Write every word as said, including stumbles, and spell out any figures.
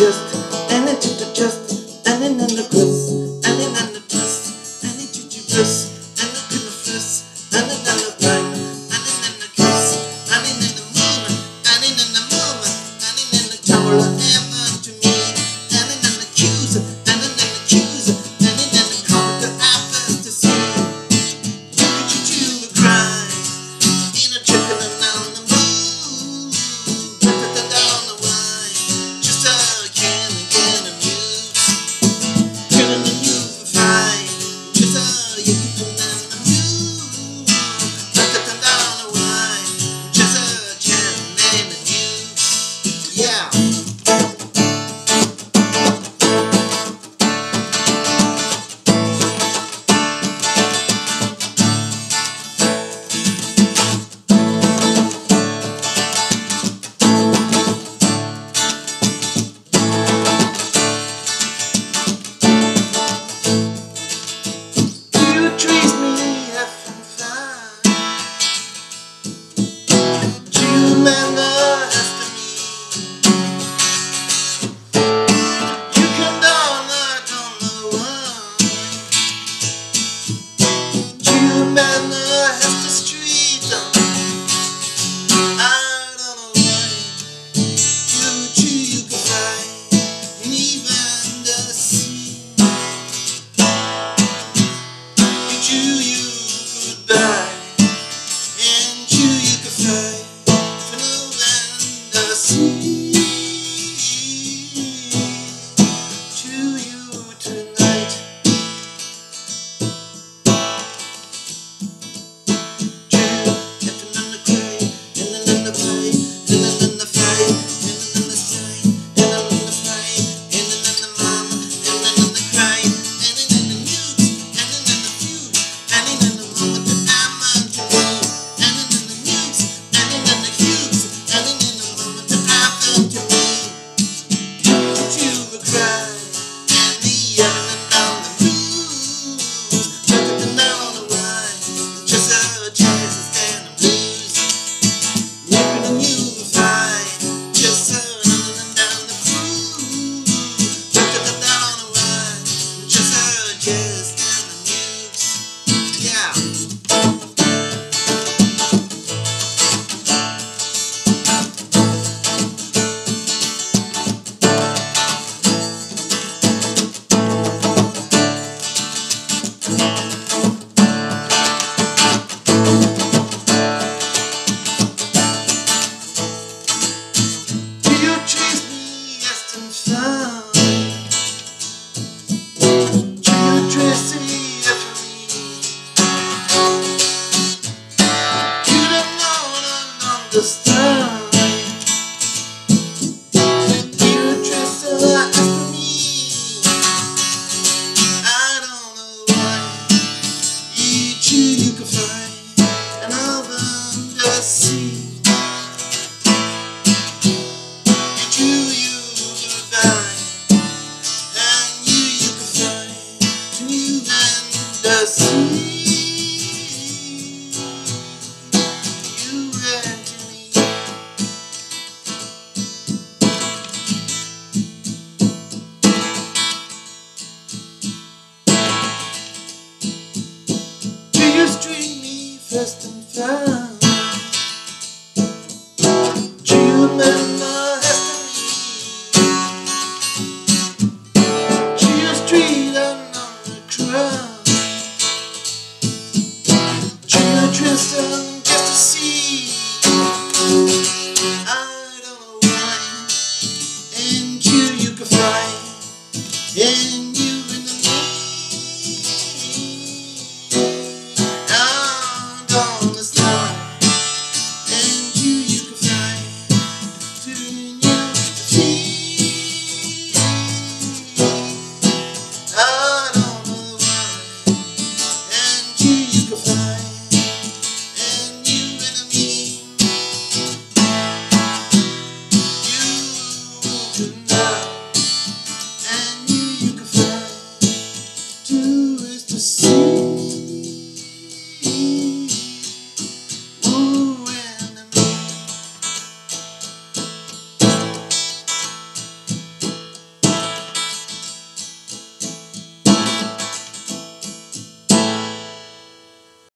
just, and it to just, and in the cross, and in the trust, and it to just, and it to the first, and in the blind, and in the kiss, and in the moon, and in the moment, and in the tower of heaven to me, and in the cues, and in the cues, and in the color that I first to see. Look at you to cry, in a chicken and down the moon, da da da down the wine, just a can again of you, turning the new for five, just a you can down the moon, da da da down the wine, just a can and a you, yeah. You treat me effing fine. You remember after me. You come down, I don't know why. You remember after street, I don't know why. You chew, you can fly, and even the sea. You chew, you goodbye, and chew, you can fly, for no end the sea. Chew you tonight. Chew, and then the cry, and then the play, and then the fight, and then the sign, and then the fight, and then the mom, and then the cry, and then the mute, and then the feud, and then the moment that I'm on to you, and then the mute, and then the hues, and then the moment that I've done to me. Don't you cry, and the and then down the moon, just up and down the wine, just a chance to stand and blues. Looking at you will find, just running down the cruise, just up and down the wine, just a chance and the news, yeah. You treat me as I'm fine. You dress me up for me. You don't know and understand. You dress a lot for me. I don't know why. You chew, you can find, and I'll the sea. You chew, you goodbye, and you, you can fly to new and the sea. You ran to me. Do you treat me fast and fine? Do you remember after me? Do you street and on the crowd? Do you dress them just to see? I don't know why. And you, you can fly, and you in the I don't understand. And you, you can fly to new sea. I don't know why. And you, you can fly, and you and me. You tonight.